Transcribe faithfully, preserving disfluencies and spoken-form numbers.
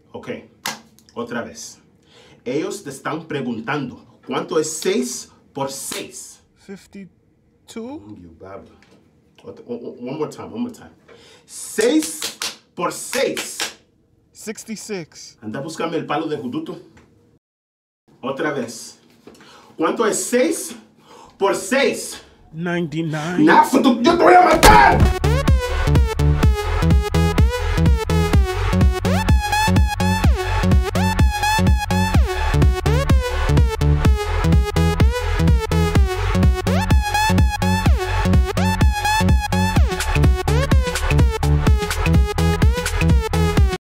Ok, otra vez. Ellos te están preguntando, ¿cuánto es seis por seis? fifty-two? You babble. One more time, one more time. seis por seis. sixty-six. Anda a buscarme el palo de juduto. Otra vez. ¿Cuánto es seis por seis? ninety-nine. Nah, yo te voy a matar.